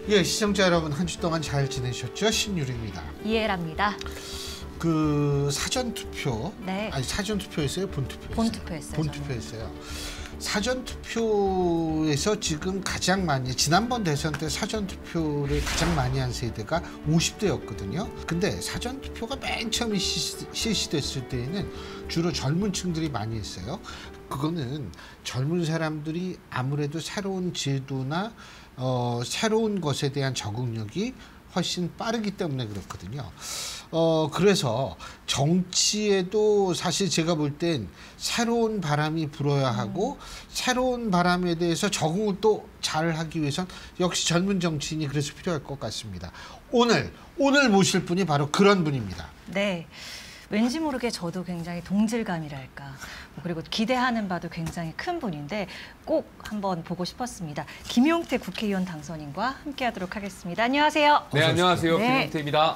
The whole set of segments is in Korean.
예, 시청자 여러분 한 주 동안 잘 지내셨죠? 신유리입니다. 이해랍니다. 그 사전 투표, 네. 아니 사전 투표했어요? 본 투표했어요? 본 투표했어요. 본 투표했어요. 사전 투표에서 지금 가장 많이, 지난번 대선 때 사전 투표를 가장 많이 한 세대가 50대였거든요. 근데 사전 투표가 맨 처음에 실시됐을 때에는 주로 젊은 층들이 많이 했어요. 그거는 젊은 사람들이 아무래도 새로운 제도나 새로운 것에 대한 적응력이 훨씬 빠르기 때문에 그렇거든요. 그래서 정치에도 사실 제가 볼 땐 새로운 바람이 불어야 하고 새로운 바람에 대해서 적응을 또 잘 하기 위해선 역시 젊은 정치인이 그래서 필요할 것 같습니다. 오늘 모실 분이 바로 그런 분입니다. 네. 왠지 모르게 저도 굉장히 동질감이랄까, 그리고 기대하는 바도 굉장히 큰 분인데 꼭 한번 보고 싶었습니다. 김용태 국회의원 당선인과 함께하도록 하겠습니다. 안녕하세요. 네, 안녕하세요. 네. 김용태입니다.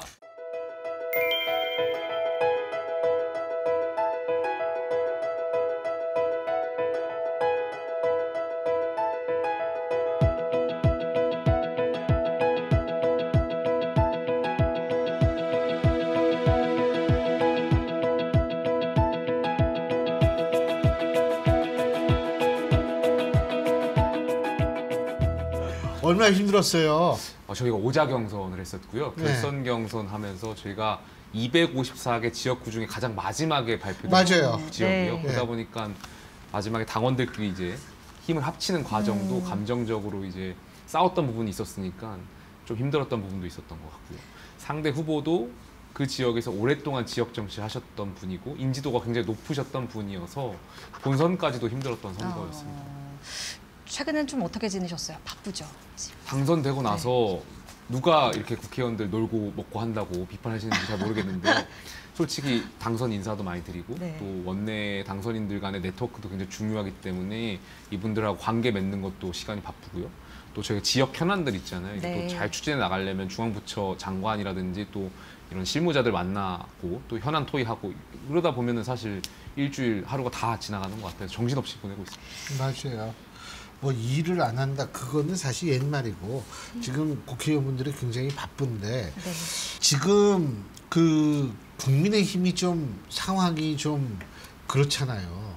얼마나 힘들었어요? 저희가 5자 경선을 했었고요. 네. 결선 경선하면서 저희가 254개 지역구 중에 가장 마지막에 발표된 맞아요. 지역이요. 네. 그러다 보니까 마지막에 당원들끼리 이제 힘을 합치는 과정도 감정적으로 이제 싸웠던 부분이 있었으니까 좀 힘들었던 부분도 있었던 것 같고요. 상대 후보도 그 지역에서 오랫동안 지역 정치를 하셨던 분이고 인지도가 굉장히 높으셨던 분이어서 본선까지도 힘들었던 선거였습니다. 최근엔 좀 어떻게 지내셨어요? 바쁘죠? 당선되고 나서 누가 이렇게 국회의원들 놀고 먹고 한다고 비판하시는지 잘 모르겠는데 솔직히 당선 인사도 많이 드리고 네. 또 원내 당선인들 간의 네트워크도 굉장히 중요하기 때문에 이분들하고 관계 맺는 것도 시간이 바쁘고요. 또 저희가 지역 현안들 있잖아요. 이게 네. 또 잘 추진해 나가려면 중앙부처 장관이라든지 또 이런 실무자들 만나고 또 현안 토의하고 그러다 보면은 사실 일주일 하루가 다 지나가는 것 같아요. 정신없이 보내고 있습니다. 맞아요. 뭐 일을 안 한다, 그거는 사실 옛말이고 지금 국회의원분들이 굉장히 바쁜데 네. 지금 그 국민의힘이 좀 상황이 좀 그렇잖아요.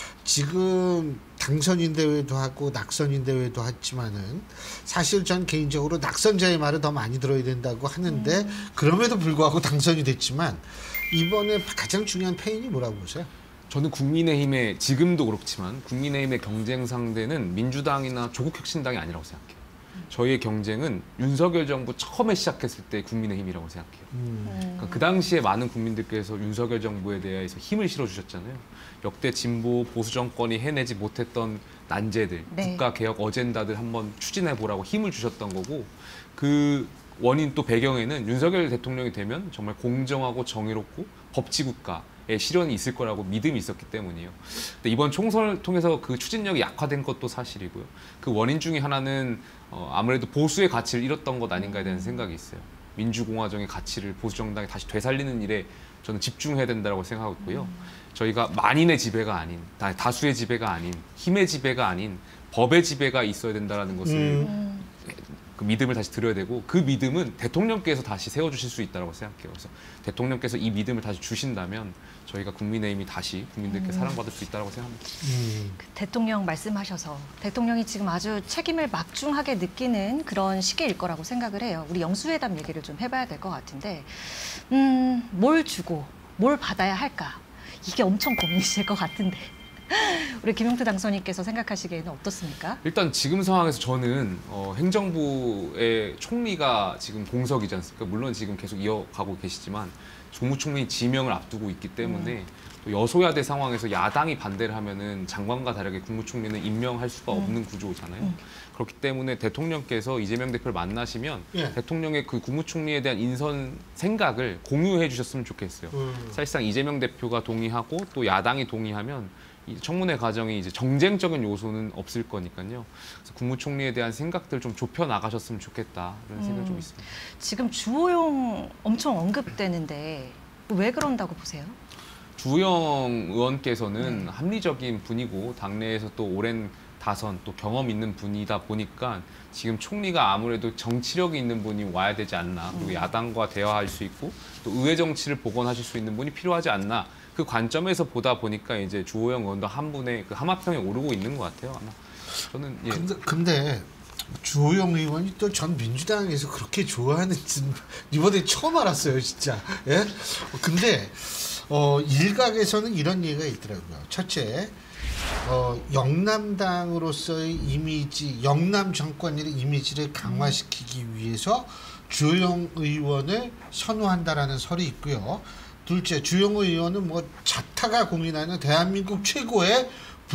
지금 당선인 대회도 하고 낙선인 대회도 했지만은 사실 전 개인적으로 낙선자의 말을 더 많이 들어야 된다고 하는데 그럼에도 불구하고 당선이 됐지만 이번에 가장 중요한 패인이 뭐라고 보세요? 저는 국민의힘의 지금도 그렇지만 국민의힘의 경쟁 상대는 민주당이나 조국혁신당이 아니라고 생각해요. 저희의 경쟁은 윤석열 정부 처음에 시작했을 때 국민의힘이라고 생각해요. 그러니까 그 당시에 많은 국민들께서 윤석열 정부에 대해서 힘을 실어주셨잖아요. 역대 진보 보수 정권이 해내지 못했던 난제들, 네. 국가개혁 어젠다들 한번 추진해보라고 힘을 주셨던 거고 그 원인 또 배경에는 윤석열 대통령이 되면 정말 공정하고 정의롭고 법치국가의 실현이 있을 거라고 믿음이 있었기 때문이에요. 근데 이번 총선을 통해서 그 추진력이 약화된 것도 사실이고요. 그 원인 중에 하나는 아무래도 보수의 가치를 잃었던 것 아닌가에 대한 생각이 있어요. 민주공화정의 가치를 보수정당이 다시 되살리는 일에 저는 집중해야 된다고 생각하고 있고요. 저희가 만인의 지배가 아닌, 다수의 지배가 아닌, 힘의 지배가 아닌 법의 지배가 있어야 된다는 것을 그 믿음을 다시 드려야 되고 그 믿음은 대통령께서 다시 세워주실 수 있다고 생각해요. 그래서 대통령께서 이 믿음을 다시 주신다면 저희가 국민의힘이 다시 국민들께 사랑받을 수 있다고 생각합니다. 그 대통령 말씀하셔서 대통령이 지금 아주 책임을 막중하게 느끼는 그런 시기일 거라고 생각을 해요. 우리 영수회담 얘기를 좀 해봐야 될 것 같은데 뭘 주고 뭘 받아야 할까? 이게 엄청 고민이실 것 같은데 우리 김용태 당선인께서 생각하시기에는 어떻습니까? 일단 지금 상황에서 저는 행정부의 총리가 지금 공석이지 않습니까? 물론 지금 계속 이어가고 계시지만 국무총리 지명을 앞두고 있기 때문에 또 여소야대 상황에서 야당이 반대를 하면은 장관과 다르게 국무총리는 임명할 수가 없는 구조잖아요. 그렇기 때문에 대통령께서 이재명 대표를 만나시면 대통령의 그 국무총리에 대한 인선 생각을 공유해 주셨으면 좋겠어요. 사실상 이재명 대표가 동의하고 또 야당이 동의하면 이 청문회 과정이 이제 정쟁적인 요소는 없을 거니까요. 그래서 국무총리에 대한 생각들 좀 좁혀 나가셨으면 좋겠다 이런 생각이 좀 있습니다. 지금 주호영 엄청 언급되는데 왜 그런다고 보세요? 주호영 의원께서는 합리적인 분이고 당내에서 또 오랜 다선 또 경험 있는 분이다 보니까 지금 총리가 아무래도 정치력이 있는 분이 와야 되지 않나. 그리고 야당과 대화할 수 있고 또 의회 정치를 복원하실 수 있는 분이 필요하지 않나. 그 관점에서 보다 보니까 이제 주호영 의원도 한 분의 그 하마평에 오르고 있는 것 같아요. 아마 저는 예. 근데 주호영 의원이 또 전 민주당에서 그렇게 좋아하는지는 이번에 처음 알았어요, 진짜. 예? 근데 일각에서는 이런 얘기가 있더라고요. 첫째, 영남당으로서의 이미지, 영남 정권의 이미지를 강화시키기 위해서 주호영 의원을 선호한다라는 설이 있고요. 둘째, 주호영 의원은 뭐 자타가 공인하는 대한민국 최고의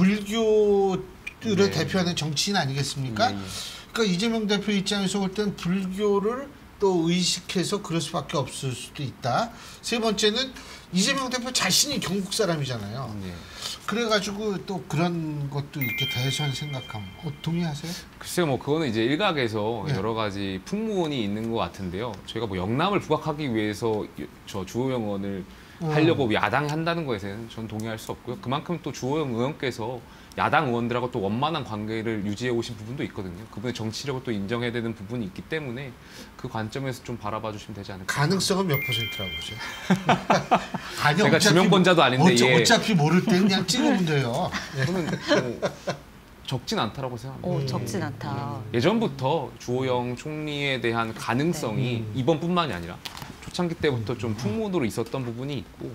불교를 네. 대표하는 정치인 아니겠습니까? 네, 네. 그러니까 이재명 대표 입장에서 볼 때는 불교를 또 의식해서 그럴 수밖에 없을 수도 있다. 세 번째는 이재명 대표 자신이 경북 사람이잖아요. 네. 그래가지고 또 그런 것도 이렇게 대선 생각하면 동의하세요? 글쎄요, 뭐 그거는 이제 일각에서 네. 여러 가지 풍문이 있는 것 같은데요. 저희가 뭐 영남을 부각하기 위해서 저 주호영 의원을 하려고 야당이 한다는 것에는 전 동의할 수 없고요. 그만큼 또 주호영 의원께서 야당 의원들하고 또 원만한 관계를 유지해 오신 부분도 있거든요. 그분의 정치력을 또 인정해야 되는 부분이 있기 때문에 그 관점에서 좀 바라봐 주시면 되지 않을까. 가능성은 몇 %라고 보세요? 아니, 제가 지명권자도 아닌데 어차피 모를 때 그냥 찍으면 돼요. 예. 저는 뭐 적진 않다라고 생각합니다. 적진 않다. 예전부터 주호영 총리에 대한 가능성이 이번뿐만이 아니라 초창기 때부터 좀 풍문으로 있었던 부분이 있고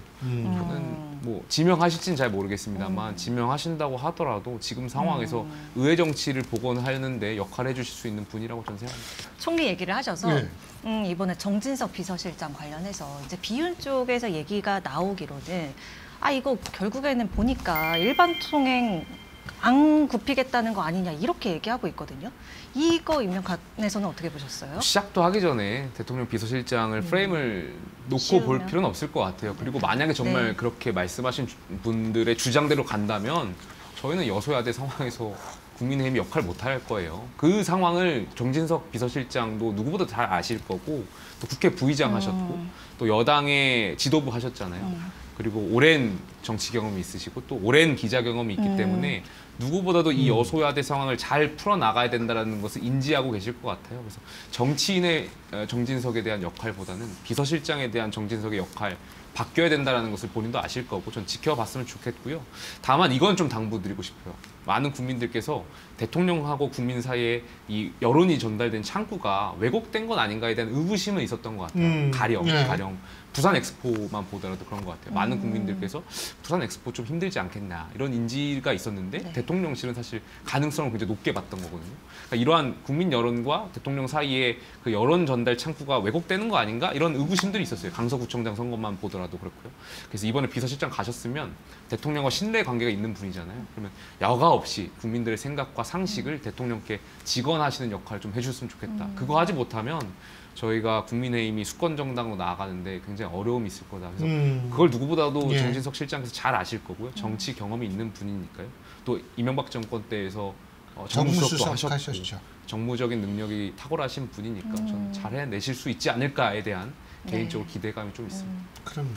저는 뭐 지명하실지는 잘 모르겠습니다만 지명하신다고 하더라도 지금 상황에서 의회 정치를 복원하는데 역할을 해주실 수 있는 분이라고 저는 생각합니다. 총리 얘기를 하셔서 네. 이번에 정진석 비서실장 관련해서 이제 비윤 쪽에서 얘기가 나오기로는 이거 결국에는 보니까 일반 통행 안 굽히겠다는 거 아니냐 이렇게 얘기하고 있거든요. 이거 임명관에서는 어떻게 보셨어요? 시작도 하기 전에 대통령 비서실장을 프레임을 놓고 씌우면? 볼 필요는 없을 것 같아요. 그리고 만약에 정말 네. 그렇게 말씀하신 분들의 주장대로 간다면 저희는 여소야대 상황에서 국민의힘이 역할 못할 거예요. 그 상황을 정진석 비서실장도 누구보다 잘 아실 거고 또 국회 부의장 하셨고 또 여당의 지도부 하셨잖아요. 그리고 오랜 정치 경험이 있으시고 또 오랜 기자 경험이 있기 때문에 누구보다도 이 여소야대 상황을 잘 풀어나가야 된다는 것을 인지하고 계실 것 같아요. 그래서 정치인의 정진석에 대한 역할보다는 비서실장에 대한 정진석의 역할 바뀌어야 된다는 것을 본인도 아실 거고 전 지켜봤으면 좋겠고요. 다만 이건 좀 당부드리고 싶어요. 많은 국민들께서 대통령하고 국민 사이에 이 여론이 전달된 창구가 왜곡된 건 아닌가에 대한 의구심은 있었던 것 같아요. 가령 부산 엑스포만 보더라도 그런 것 같아요. 많은 국민들께서 부산 엑스포 좀 힘들지 않겠나 이런 인지가 있었는데 네. 대통령실은 사실 가능성을 굉장히 높게 봤던 거거든요. 그러니까 이러한 국민 여론과 대통령 사이에 그 여론 전달 창구가 왜곡되는 거 아닌가 이런 의구심들이 있었어요. 강서구청장 선거만 보더라도 그렇고요. 그래서 이번에 비서실장 가셨으면 대통령과 신뢰 관계가 있는 분이잖아요. 그러면 여과 없이 국민들의 생각과 상식을 대통령께 직언하시는 역할을 좀 해주셨으면 좋겠다. 그거 하지 못하면 저희가 국민의힘이 수권 정당으로 나아가는데 굉장히 어려움이 있을 거다. 그래서 그걸 누구보다도 예. 정진석 실장께서 잘 아실 거고요. 정치 경험이 있는 분이니까요. 또 이명박 정권 때에서 정무수석도 하셨고 하셨죠. 정무적인 능력이 탁월하신 분이니까 저는 잘 해내실 수 있지 않을까에 대한 네. 개인적으로 기대감이 좀 있습니다. 그럼요.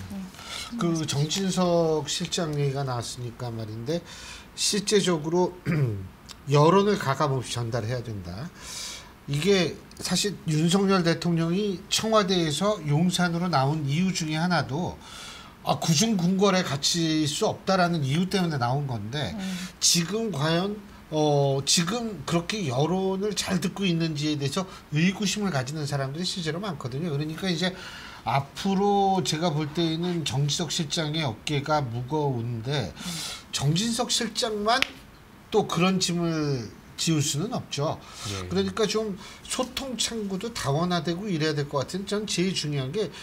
그 정진석 실장 얘기가 나왔으니까 말인데 실제적으로 여론을 가감없이 전달해야 된다. 이게 사실 윤석열 대통령이 청와대에서 용산으로 나온 이유 중에 하나도 구중궁궐에 갇힐 수 없다라는 이유 때문에 나온 건데 지금 과연 지금 그렇게 여론을 잘 듣고 있는지에 대해서 의구심을 가지는 사람들이 실제로 많거든요. 그러니까 이제 앞으로 제가 볼 때에는 정진석 실장의 어깨가 무거운데 정진석 실장만 또 그런 짐을 지울 수는 없죠. 예. 그러니까 좀 소통 창구도 다원화되고 이래야 될 것 같은 전 제일 중요한 게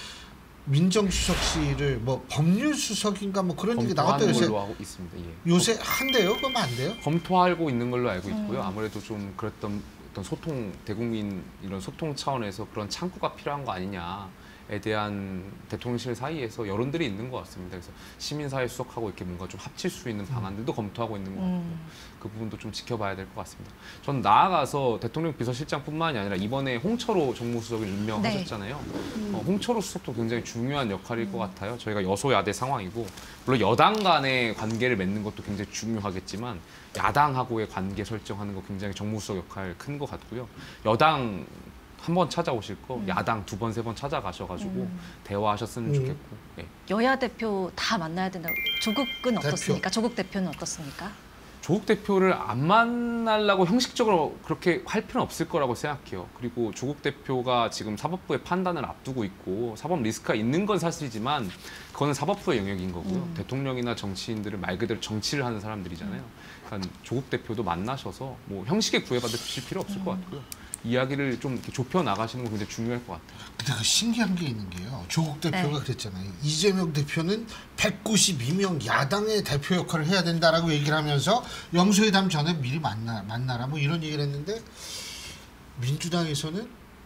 민정수석실을 뭐 법률수석인가 뭐 그런 얘기 나왔다 검토하는 요새 걸로 하고 있습니다. 예. 요새 한대요? 그럼 안 돼요? 검토하고 있는 걸로 알고 있고요. 아무래도 좀 그랬던 어떤 소통 대국민 이런 소통 차원에서 그런 창구가 필요한 거 아니냐에 대한 대통령실 사이에서 여론들이 있는 것 같습니다. 그래서 시민사회 수석하고 이렇게 뭔가 좀 합칠 수 있는 방안들도 검토하고 있는 것 같고 그 부분도 좀 지켜봐야 될 것 같습니다. 전 나아가서 대통령 비서실장뿐만이 아니라 이번에 홍철호 정무수석을 임명하셨잖아요. 홍철호 수석도 굉장히 중요한 역할일 것 같아요. 저희가 여소야대 상황이고 물론 여당 간의 관계를 맺는 것도 굉장히 중요하겠지만 야당하고의 관계 설정하는 거 굉장히 정무수석 역할 큰 것 같고요. 여당 한 번 찾아오실 거 야당 2번, 3번 찾아가셔가지고 대화하셨으면 좋겠고. 예. 여야 대표 다 만나야 된다고. 조국은 어떻습니까? 조국 대표는 어떻습니까? 조국 대표를 안 만나려고 형식적으로 그렇게 할 필요는 없을 거라고 생각해요. 그리고 조국 대표가 지금 사법부의 판단을 앞두고 있고 사법 리스크가 있는 건 사실이지만 그거는 사법부의 영역인 거고요. 대통령이나 정치인들은 말 그대로 정치를 하는 사람들이잖아요. 그러니까 조국 대표도 만나셔서 뭐 형식에 구애받으실 필요 없을 것 같고요. 이야기를 좀 이렇게 좁혀 나가시는 건 굉장히 중요할 것 같아요. 근데 그 신기한 게 있는 게요. 조국 대표가 그랬잖아요. 이재명 대표는 192명 야당의 대표 역할을 해야 된다라고 얘기를 하면서 영수회담 전에 미리 만나라 뭐 이런 얘기를 했는데 민주당에서는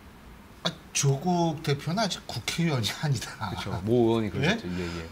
조국 대표는 아직 국회의원이 아니다. 그렇죠. 모 의원이 그러셨죠. 네? 예.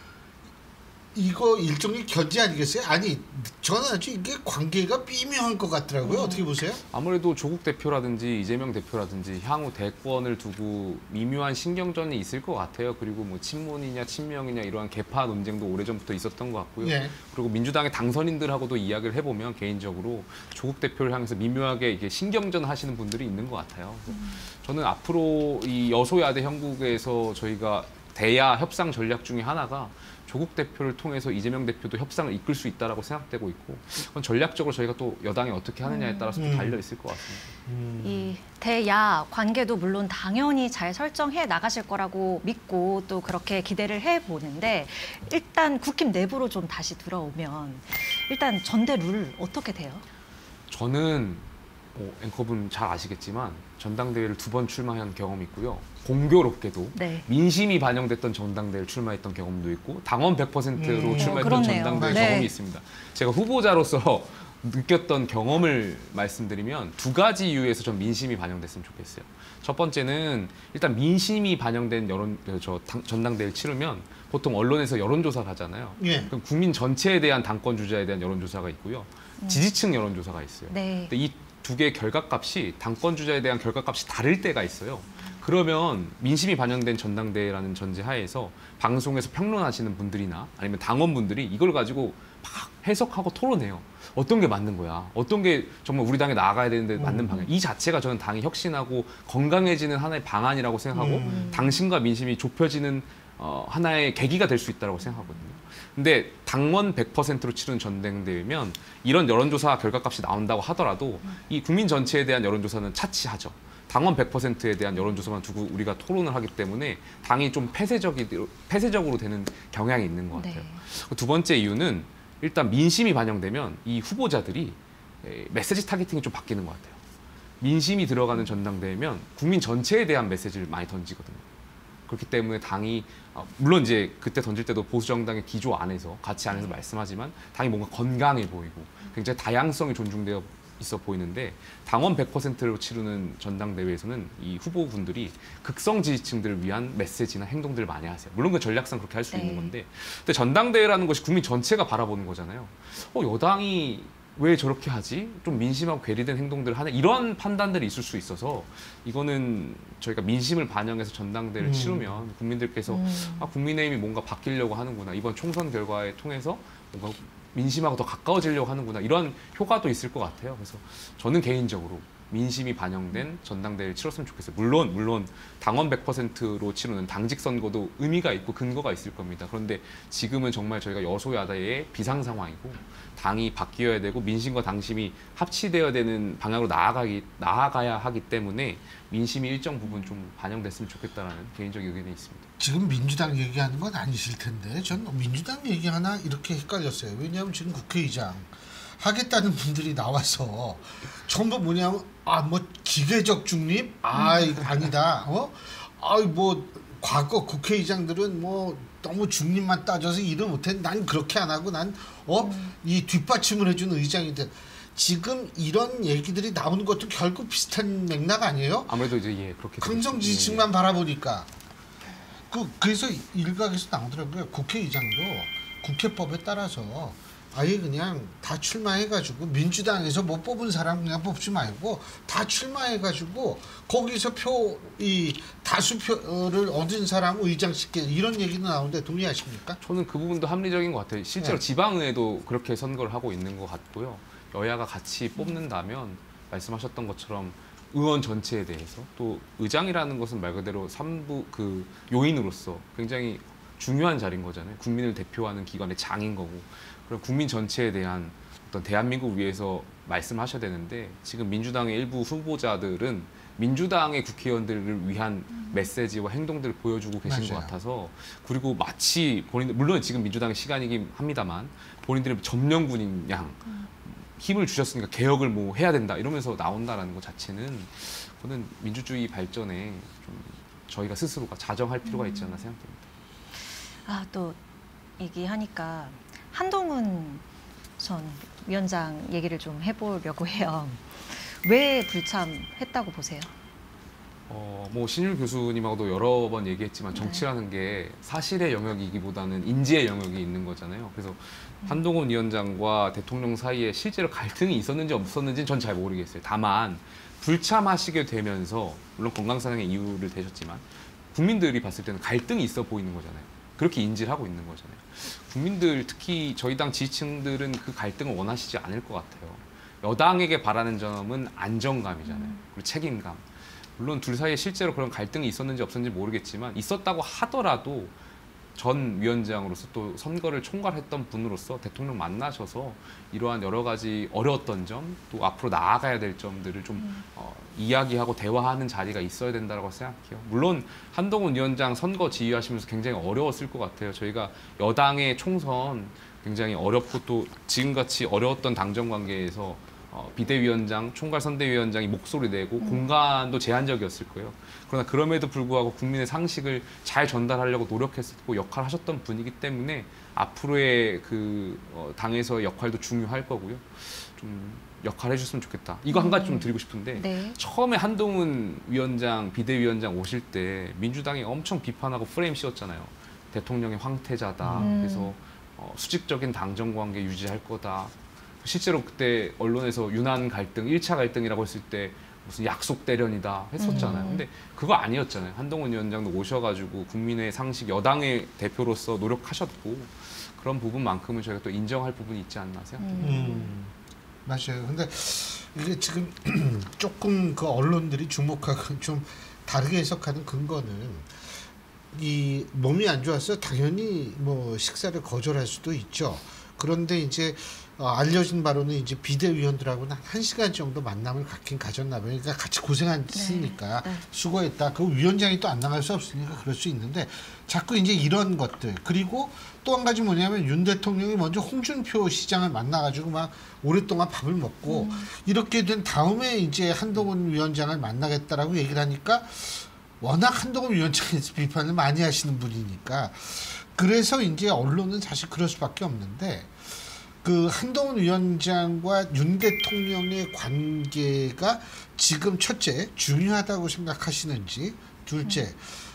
이거 일종의 견제 아니겠어요? 아니 저는 아주 이게 관계가 미묘한 것 같더라고요. 어떻게 보세요? 아무래도 조국 대표라든지 이재명 대표라든지 향후 대권을 두고 미묘한 신경전이 있을 것 같아요. 그리고 뭐 친문이냐 친명이냐 이러한 개파 논쟁도 오래전부터 있었던 것 같고요. 네. 그리고 민주당의 당선인들하고도 이야기를 해보면 개인적으로 조국 대표를 향해서 미묘하게 이게 신경전 하시는 분들이 있는 것 같아요. 저는 앞으로 이 여소야대 형국에서 저희가 대야 협상 전략 중에 하나가 조국 대표를 통해서 이재명 대표도 협상을 이끌 수 있다라고 생각되고 있고 그건 전략적으로 저희가 또 여당이 어떻게 하느냐에 따라서 좀 달려 있을 것 같습니다. 이 대야 관계도 물론 당연히 잘 설정해 나가실 거라고 믿고 또 그렇게 기대를 해보는데 일단 국힘 내부로 좀 다시 들어오면 일단 전대 룰 어떻게 돼요? 저는 앵커분 잘 아시겠지만 전당대회를 2번 출마한 경험이 있고요. 공교롭게도 네. 민심이 반영됐던 전당대회를 출마했던 경험도 있고 당원 100%로 출마했던 그렇네요. 전당대회 네. 경험이 있습니다. 제가 후보자로서 느꼈던 경험을 말씀드리면 2가지 이유에서 전 민심이 반영됐으면 좋겠어요. 첫 번째는 일단 민심이 반영된 전당대회를 치르면 보통 언론에서 여론조사를 하잖아요. 예. 그럼 국민 전체에 대한 당권 주자에 대한 여론조사가 있고요. 지지층 여론조사가 있어요. 네. 근데 이 두 개의 결과값이 당권 주자에 대한 결과값이 다를 때가 있어요. 그러면 민심이 반영된 전당대회라는 전제 하에서 방송에서 평론하시는 분들이나 아니면 당원분들이 이걸 가지고 막 해석하고 토론해요. 어떤 게 맞는 거야? 어떤 게 정말 우리 당에 나아가야 되는데 맞는 방향? 이 자체가 저는 당이 혁신하고 건강해지는 하나의 방안이라고 생각하고 당심과 민심이 좁혀지는 하나의 계기가 될 수 있다고 생각하거든요. 근데 당원 100%로 치른 전당대회면 이런 여론조사 결과값이 나온다고 하더라도 이 국민 전체에 대한 여론조사는 차치하죠. 당원 100%에 대한 여론조사만 두고 우리가 토론을 하기 때문에 당이 좀 폐쇄적으로 되는 경향이 있는 것 같아요. 네. 두 번째 이유는 일단 민심이 반영되면 이 후보자들이 메시지 타겟팅이 좀 바뀌는 것 같아요. 민심이 들어가는 전당대회면 국민 전체에 대한 메시지를 많이 던지거든요. 그렇기 때문에 당이 물론 이제 그때 던질 때도 보수 정당의 기조 안에서 가치 안에서 말씀하지만 당이 뭔가 건강해 보이고 굉장히 다양성이 존중되어 있어 보이는데 당원 100%로 치르는 전당대회에서는 이 후보분들이 극성 지지층들을 위한 메시지나 행동들을 많이 하세요. 물론 그 전략상 그렇게 할 수 있는 건데 근데 전당대회라는 것이 국민 전체가 바라보는 거잖아요. 여당이 왜 저렇게 하지? 좀 민심하고 괴리된 행동들을 하는 이런 판단들이 있을 수 있어서 이거는 저희가 민심을 반영해서 전당대회를 치르면 국민들께서 국민의힘이 뭔가 바뀌려고 하는구나. 이번 총선 결과에 통해서 뭔가 민심하고 더 가까워지려고 하는구나. 이런 효과도 있을 것 같아요. 그래서 저는 개인적으로 민심이 반영된 전당대회를 치렀으면 좋겠어요. 물론 당원 100%로 치르는 당직 선거도 의미가 있고 근거가 있을 겁니다. 그런데 지금은 정말 저희가 여소야대의 비상 상황이고 당이 바뀌어야 되고 민심과 당심이 합치되어야 되는 방향으로 나아가야 하기 때문에 민심이 일정 부분 좀 반영됐으면 좋겠다라는 개인적 의견이 있습니다. 지금 민주당 얘기하는 건 아니실 텐데 전 민주당 얘기하나 이렇게 헷갈렸어요. 왜냐하면 지금 국회의장 하겠다는 분들이 나와서 전부 뭐냐면 뭐 기계적 중립? 이거 아니다. 뭐 과거 국회의장들은 뭐 너무 중립만 따져서 일을 못해. 난 그렇게 안 하고 난 이 뒷받침을 해주는 의장인데 지금 이런 얘기들이 나오는 것도 결국 비슷한 맥락 아니에요? 아무래도 이제 그렇게 강성 지지층만 바라보니까 그래서 일각에서 나오더라고요. 국회의장도 국회법에 따라서 아예 그냥 다 출마해가지고 민주당에서 못 뽑은 사람 그냥 뽑지 말고 다 출마해가지고 거기서 이 다수표를 얻은 사람 의장시켜 이런 얘기도 나오는데 동의하십니까? 저는 그 부분도 합리적인 것 같아요. 실제로 네. 지방의회도 그렇게 선거를 하고 있는 것 같고요. 여야가 같이 뽑는다면 말씀하셨던 것처럼 의원 전체에 대해서 또 의장이라는 것은 말 그대로 3부 그 요인으로서 굉장히 중요한 자리인 거잖아요. 국민을 대표하는 기관의 장인 거고. 그럼 국민 전체에 대한 어떤 대한민국 위해서 말씀하셔야 되는데 지금 민주당의 일부 후보자들은 민주당의 국회의원들을 위한 메시지와 행동들을 보여주고 계신 맞아요. 것 같아서 그리고 마치 본인들 물론 지금 민주당의 시간이긴 합니다만 본인들이 점령군인 양 힘을 주셨으니까 개혁을 뭐 해야 된다 이러면서 나온다라는 것 자체는 그거는 민주주의 발전에 좀 저희가 스스로가 자정할 필요가 있지 않나 생각됩니다. 아, 또 얘기하니까 한동훈 전 위원장 얘기를 좀 해보려고 해요. 왜 불참했다고 보세요? 뭐 신율 교수님하고도 여러 번 얘기했지만 정치라는 게 사실의 영역이기보다는 인지의 영역이 있는 거잖아요. 그래서 한동훈 위원장과 대통령 사이에 실제로 갈등이 있었는지 없었는지는 전 잘 모르겠어요. 다만 불참하시게 되면서 물론 건강상의 이유를 대셨지만 국민들이 봤을 때는 갈등이 있어 보이는 거잖아요. 그렇게 인지를 하고 있는 거잖아요. 국민들 특히 저희 당 지지층들은 그 갈등을 원하시지 않을 것 같아요. 여당에게 바라는 점은 안정감이잖아요. 그리고 책임감. 물론 둘 사이에 실제로 그런 갈등이 있었는지 없었는지 모르겠지만 있었다고 하더라도 전 위원장으로서 또 선거를 총괄했던 분으로서 대통령 만나셔서 이러한 여러 가지 어려웠던 점, 또 앞으로 나아가야 될 점들을 좀 이야기하고 대화하는 자리가 있어야 된다고 생각해요. 물론 한동훈 위원장 선거 지휘하시면서 굉장히 어려웠을 것 같아요. 저희가 여당의 총선 굉장히 어렵고 또 지금같이 어려웠던 당정 관계에서 비대위원장, 총괄선대위원장이 목소리 내고 공간도 제한적이었을 거예요. 그러나 그럼에도 불구하고 국민의 상식을 잘 전달하려고 노력했었고 역할을 하셨던 분이기 때문에 앞으로의 그 당에서의 역할도 중요할 거고요. 좀 역할을 해줬으면 좋겠다. 이거 한 가지 좀 드리고 싶은데 네. 처음에 한동훈 위원장, 비대위원장 오실 때 민주당이 엄청 비판하고 프레임 씌웠잖아요. 대통령의 황태자다. 그래서 수직적인 당정관계 유지할 거다. 실제로 그때 언론에서 유난 갈등, 1차 갈등이라고 했을 때 무슨 약속 대련이다 했었잖아요. 근데 그거 아니었잖아요. 한동훈 위원장도 오셔가지고 국민의 상식, 여당의 대표로서 노력하셨고 그런 부분만큼은 저희가 또 인정할 부분이 있지 않나 생각합니다. 맞아요. 근데 이게 지금 조금 그 언론들이 주목하고 좀 다르게 해석하는 근거는 이 몸이 안 좋아서 당연히 뭐 식사를 거절할 수도 있죠. 그런데 이제 알려진 바로는 이제 비대위원들하고는 1시간 정도 만남을 갖긴 가졌나 봐요. 그러니까 같이 고생했으니까 네. 수고했다. 그 위원장이 또 안 나갈 수 없으니까 그럴 수 있는데 자꾸 이제 이런 것들 그리고 또 한 가지 뭐냐면 윤 대통령이 먼저 홍준표 시장을 만나가지고 막 오랫동안 밥을 먹고 이렇게 된 다음에 이제 한동훈 위원장을 만나겠다라고 얘기를 하니까 워낙 한동훈 위원장에서 비판을 많이 하시는 분이니까 그래서 이제 언론은 사실 그럴 수밖에 없는데 그 한동훈 위원장과 윤 대통령의 관계가 지금 첫째 중요하다고 생각하시는지 둘째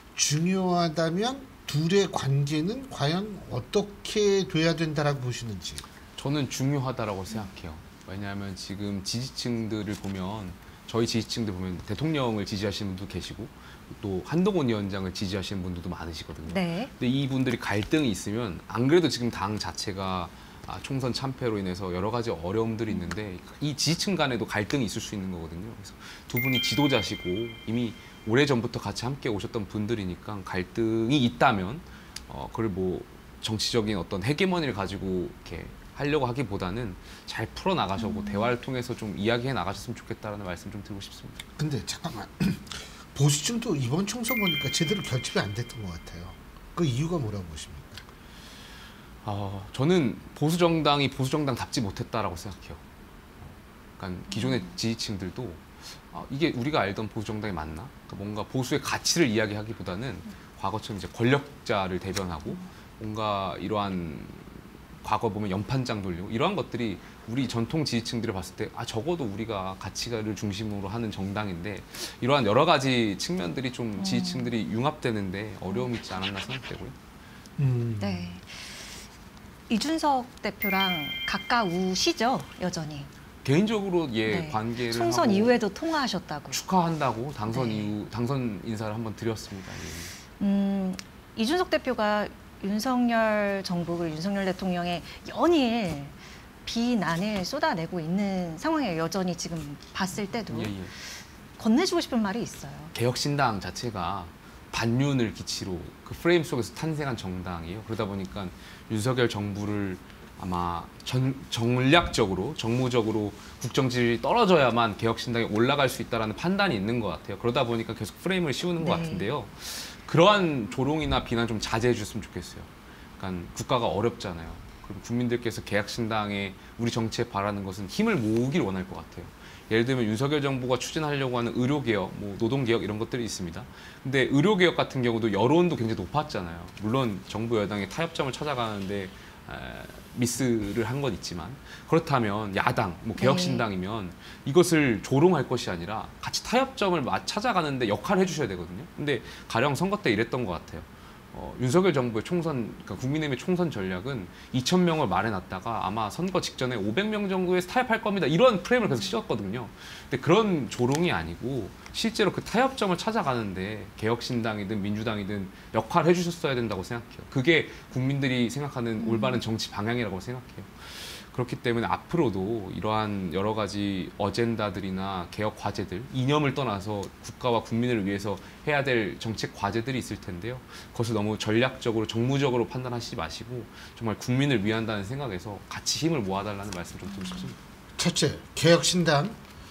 중요하다면 둘의 관계는 과연 어떻게 돼야 된다라고 보시는지 저는 중요하다라고 생각해요. 왜냐하면 지금 지지층들을 보면 저희 지지층들 보면 대통령을 지지하시는 분도 계시고 또 한동훈 위원장을 지지하시는 분들도 많으시거든요. 네. 근데 이분들이 갈등이 있으면 안 그래도 지금 당 자체가 총선 참패로 인해서 여러 가지 어려움들이 있는데 이 지지층 간에도 갈등이 있을 수 있는 거거든요. 그래서 두 분이 지도자시고 이미 오래전부터 같이 함께 오셨던 분들이니까 갈등이 있다면 그걸 뭐 정치적인 어떤 헤게모니를 가지고 이렇게 하려고 하기보다는 잘 풀어나가셔고 대화를 통해서 좀 이야기해 나가셨으면 좋겠다라는 말씀 좀 드리고 싶습니다. 근데 잠깐만 보수층도 이번 총선 보니까 제대로 결집이 안 됐던 것 같아요. 그 이유가 뭐라고 보십니까? 저는 보수 정당이 보수 정당답지 못했다라고 생각해요. 그러니까 기존의 지지층들도 이게 우리가 알던 보수 정당이 맞나? 그러니까 뭔가 보수의 가치를 이야기하기보다는 과거처럼 이제 권력자를 대변하고 뭔가 이러한 과거 보면 연판장 돌리고 이러한 것들이 우리 전통 지지층들을 봤을 때 적어도 우리가 가치를 중심으로 하는 정당인데 이러한 여러 가지 측면들이 좀 지지층들이 융합되는데 어려움이 있지 않았나 생각되고요. 네. 이준석 대표랑 가까우시죠, 여전히? 개인적으로 네. 관계를 총선 하고 이후에도 통화하셨다고. 축하한다고 당선 네. 이후 당선 인사를 한번 드렸습니다. 예. 이준석 대표가 윤석열 정부를 윤석열 대통령의 연일 비난을 쏟아내고 있는 상황에 여전히 지금 봤을 때도 예. 건네주고 싶은 말이 있어요. 개혁신당 자체가 반윤을 기치로 그 프레임 속에서 탄생한 정당이에요. 그러다 보니까 윤석열 정부를 아마 전략적으로 정무적으로 국정질이 떨어져야만 개혁신당이 올라갈 수 있다는 판단이 있는 것 같아요. 그러다 보니까 계속 프레임을 씌우는 것 네. 같은데요. 그러한 조롱이나 비난 좀 자제해 줬으면 좋겠어요. 그러니까 국가가 어렵잖아요. 그럼 국민들께서 개혁신당에 우리 정치에 바라는 것은 힘을 모으길 원할 것 같아요. 예를 들면 윤석열 정부가 추진하려고 하는 의료개혁, 노동개혁 이런 것들이 있습니다. 근데 의료개혁 같은 경우도 여론도 굉장히 높았잖아요. 물론 정부 여당이 타협점을 찾아가는데 미스를 한 건 있지만 그렇다면 야당, 개혁신당이면 이것을 조롱할 것이 아니라 같이 타협점을 찾아가는데 역할을 해주셔야 되거든요. 근데 가령 선거 때 이랬던 것 같아요. 윤석열 정부의 그러니까 국민의힘의 총선 전략은 2,000명을 마련놨다가 아마 선거 직전에 500명 정도에서 타협할 겁니다. 이런 프레임을 계속 씌웠거든요. 근데 그런 조롱이 아니고 실제로 그 타협점을 찾아가는데 개혁신당이든 민주당이든 역할을 해주셨어야 된다고 생각해요. 그게 국민들이 생각하는 올바른 정치 방향이라고 생각해요. 그렇기 때문에 앞으로도 이러한 여러 가지 어젠다들이나 개혁 과제들, 이념을 떠나서 국가와 국민을 위해서 해야 될 정책 과제들이 있을 텐데요. 그것을 너무 전략적으로, 정무적으로 판단하시지 마시고 정말 국민을 위한다는 생각에서 같이 힘을 모아달라는 말씀 좀 드리고 싶습니다. 첫째, 개혁신당,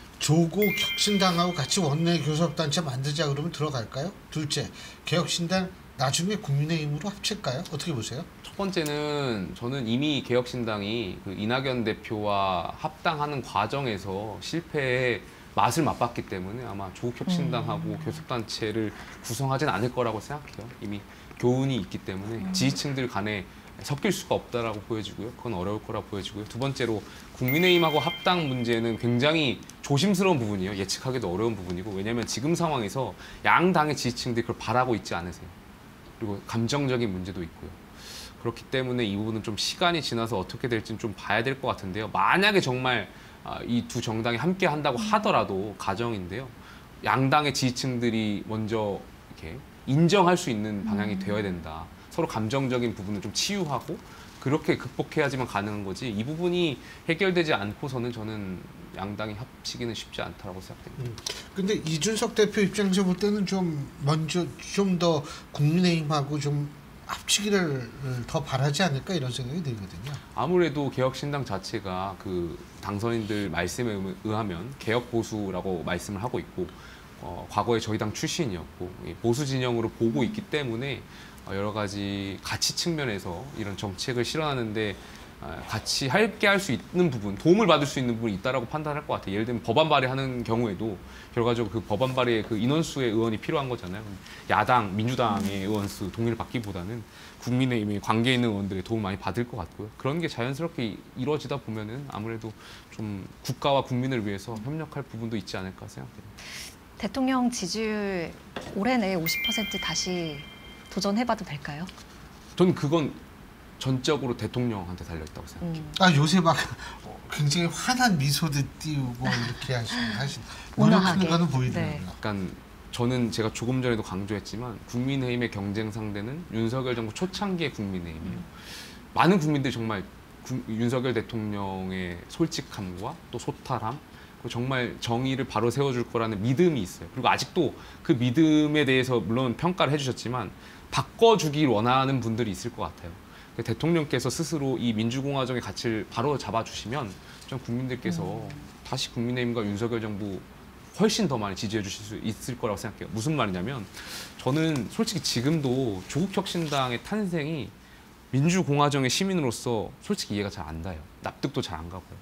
조국 혁신당하고 같이 원내 교섭단체 만들자 그러면 들어갈까요? 둘째, 개혁신당 나중에 국민의힘으로 합칠까요? 어떻게 보세요? 첫 번째는 저는 이미 개혁신당이 그 이낙연 대표와 합당하는 과정에서 실패의 맛을 맛봤기 때문에 아마 조국혁신당하고 교섭단체를 구성하진 않을 거라고 생각해요. 이미 교훈이 있기 때문에 지지층들 간에 섞일 수가 없다라고 보여지고요. 그건 어려울 거라 보여지고요. 두 번째로 국민의힘하고 합당 문제는 굉장히 조심스러운 부분이에요. 예측하기도 어려운 부분이고 왜냐하면 지금 상황에서 양당의 지지층들이 그걸 바라고 있지 않으세요. 그리고 감정적인 문제도 있고요. 그렇기 때문에 이 부분은 좀 시간이 지나서 어떻게 될지는 좀 봐야 될 것 같은데요. 만약에 정말 이 두 정당이 함께 한다고 하더라도 가정인데요. 양당의 지지층들이 먼저 이렇게 인정할 수 있는 방향이 되어야 된다. 서로 감정적인 부분을 좀 치유하고 그렇게 극복해야지만 가능한 거지 이 부분이 해결되지 않고서는 저는 양당이 합치기는 쉽지 않다고 생각됩니다. 근데 이준석 대표 입장에서 볼 때는 좀 먼저 좀 더 국민의힘하고 좀 합치기를 더 바라지 않을까 이런 생각이 들거든요. 아무래도 개혁신당 자체가 그 당선인들 말씀에 의하면 개혁 보수라고 말씀을 하고 있고 과거에 저희 당 출신이었고 보수 진영으로 보고 있기 때문에 여러 가지 가치 측면에서 이런 정책을 실현하는데 같이 함께 할 수 있는 부분, 도움을 받을 수 있는 부분이 있다라고 판단할 것 같아요. 예를 들면 법안 발의하는 경우에도 결과적으로 그 법안 발의의 그 인원수의 의원이 필요한 거잖아요. 야당, 민주당의 의원수 동의를 받기보다는 국민의힘의 관계 있는 의원들의 도움을 많이 받을 것 같고요. 그런 게 자연스럽게 이루어지다 보면은 아무래도 좀 국가와 국민을 위해서 협력할 부분도 있지 않을까 생각됩니다. 대통령 지지율 올해 내에 50% 다시 도전해봐도 될까요? 전 그건 전적으로 대통령한테 달려있다고 생각해요. 요새 막 굉장히 환한 미소도 띄우고 이렇게 하신 온화하게. 노력하는 거는 보이더라고요. 네. 약간 저는 제가 조금 전에도 강조했지만 국민의힘의 경쟁 상대는 윤석열 정부 초창기의 국민의힘이에요. 많은 국민들이 정말 윤석열 대통령의 솔직함과 또 소탈함 그리고 정말 정의를 바로 세워줄 거라는 믿음이 있어요. 그리고 아직도 그 믿음에 대해서 물론 평가를 해주셨지만 바꿔주길 원하는 분들이 있을 것 같아요. 대통령께서 스스로 이 민주공화정의 가치를 바로 잡아주시면 좀 국민들께서 다시 국민의힘과 윤석열 정부 훨씬 더 많이 지지해 주실 수 있을 거라고 생각해요. 무슨 말이냐면 저는 솔직히 지금도 조국혁신당의 탄생이 민주공화정의 시민으로서 솔직히 이해가 잘 안 가요. 납득도 잘 안 가고요.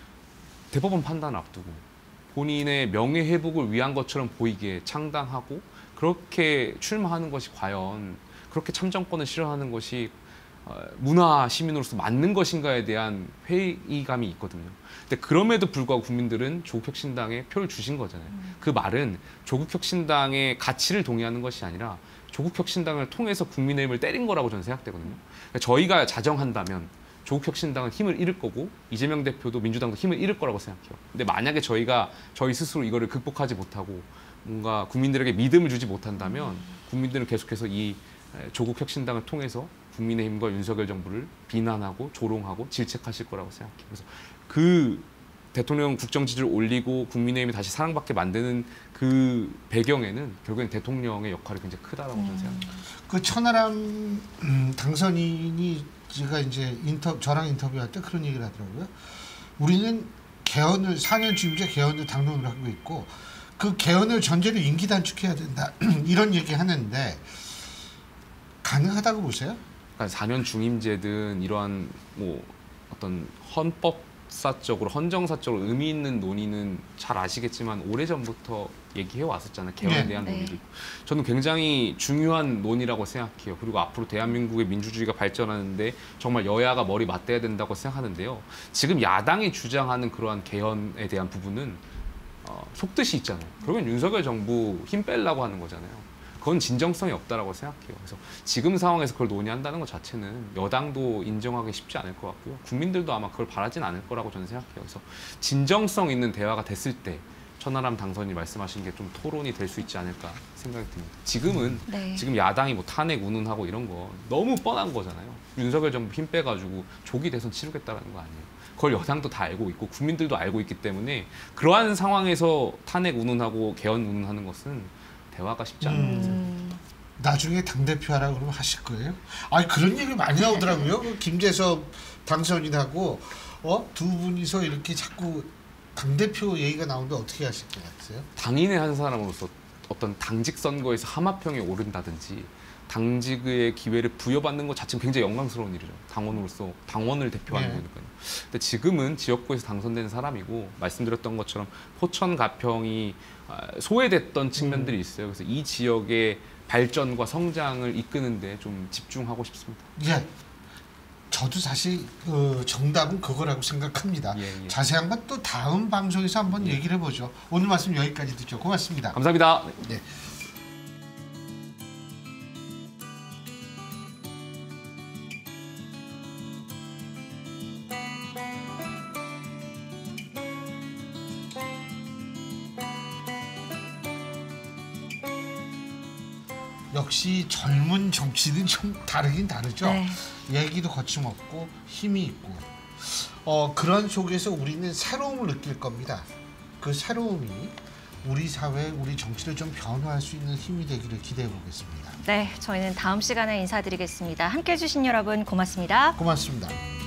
대법원 판단을 앞두고 본인의 명예회복을 위한 것처럼 보이게 창당하고 그렇게 출마하는 것이 과연 그렇게 참정권을 실현하는 것이 문화 시민으로서 맞는 것인가에 대한 회의감이 있거든요. 근데 그럼에도 불구하고 국민들은 조국혁신당에 표를 주신 거잖아요. 그 말은 조국혁신당의 가치를 동의하는 것이 아니라 조국혁신당을 통해서 국민의힘을 때린 거라고 저는 생각되거든요. 그러니까 저희가 자정한다면 조국혁신당은 힘을 잃을 거고 이재명 대표도 민주당도 힘을 잃을 거라고 생각해요. 근데 만약에 저희가 저희 스스로 이거를 극복하지 못하고 뭔가 국민들에게 믿음을 주지 못한다면 국민들은 계속해서 이 조국혁신당을 통해서 국민의힘과 윤석열 정부를 비난하고 조롱하고 질책하실 거라고 생각해요. 그래서 그 대통령 국정 지지를 올리고 국민의힘이 다시 사랑받게 만드는 그 배경에는 결국엔 대통령의 역할이 굉장히 크다라고 저는 생각합니다. 그 천하람 당선인이 제가 이제 저랑 인터뷰할 때 그런 얘기를 하더라고요. 우리는 개헌을 4년 주임제 개헌을 당론으로 하고 있고 그 개헌을 전제로 임기 단축해야 된다 이런 얘기 하는데 가능하다고 보세요? 그러니까 4년 중임제든 이러한 뭐 어떤 헌법사적으로 헌정사적으로 의미 있는 논의는 잘 아시겠지만 오래전부터 얘기해 왔었잖아요. 개헌에 대한 논의도. 저는 굉장히 중요한 논의라고 생각해요. 그리고 앞으로 대한민국의 민주주의가 발전하는데 정말 여야가 머리 맞대야 된다고 생각하는데요. 지금 야당이 주장하는 그러한 개헌에 대한 부분은 속뜻이 있잖아요. 그러면 윤석열 정부 힘 빼려고 하는 거잖아요. 그건 진정성이 없다라고 생각해요. 그래서 지금 상황에서 그걸 논의한다는 것 자체는 여당도 인정하기 쉽지 않을 것 같고요. 국민들도 아마 그걸 바라진 않을 거라고 저는 생각해요. 그래서 진정성 있는 대화가 됐을 때 천하람 당선인이 말씀하신 게 좀 토론이 될 수 있지 않을까 생각이 듭니다. 지금은 지금 야당이 뭐 탄핵 운운하고 이런 거 너무 뻔한 거잖아요. 윤석열 정부 힘 빼가지고 조기 대선 치르겠다라는 거 아니에요. 그걸 여당도 다 알고 있고 국민들도 알고 있기 때문에 그러한 상황에서 탄핵 운운하고 개헌 운운하는 것은 대화가 쉽지 않은 거죠. 나중에 당대표 하라고 그러면 하실 거예요? 아니 그런 얘기 많이 나오더라고요. 그 김재섭 당선인하고 두 분이서 이렇게 자꾸 당대표 얘기가 나오는데 어떻게 하실 것 같으세요? 당인의 한 사람으로서 어떤 당직 선거에서 하마평에 오른다든지 당직의 기회를 부여받는 것 자체는 굉장히 영광스러운 일이죠. 당원으로서 당원을 대표하는 거니까요. 근데 지금은 지역구에서 당선된 사람이고 말씀드렸던 것처럼 포천 가평이 소외됐던 측면들이 있어요. 그래서 이 지역의 발전과 성장을 이끄는데 좀 집중하고 싶습니다. 예. 저도 사실 정답은 그거라고 생각합니다. 자세한 건 또 다음 방송에서 한번 얘기를 해보죠. 오늘 말씀 여기까지 듣죠. 고맙습니다. 감사합니다. 네. 역시 젊은 정치는 좀 다르긴 다르죠. 얘기도 거침없고 힘이 있고 그런 속에서 우리는 새로움을 느낄 겁니다. 그 새로움이 우리 사회, 우리 정치를 좀 변화할 수 있는 힘이 되기를 기대해 보겠습니다. 네, 저희는 다음 시간에 인사드리겠습니다. 함께해 주신 여러분 고맙습니다. 고맙습니다.